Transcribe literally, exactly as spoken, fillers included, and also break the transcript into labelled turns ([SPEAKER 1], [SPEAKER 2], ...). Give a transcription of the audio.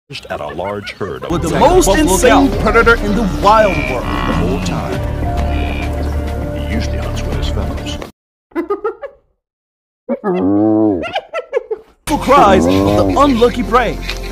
[SPEAKER 1] at a large herd of
[SPEAKER 2] with the most insane predator in the wild world.
[SPEAKER 1] The whole time, he usually hunts with his fellows.
[SPEAKER 2] Cries of the unlucky prey.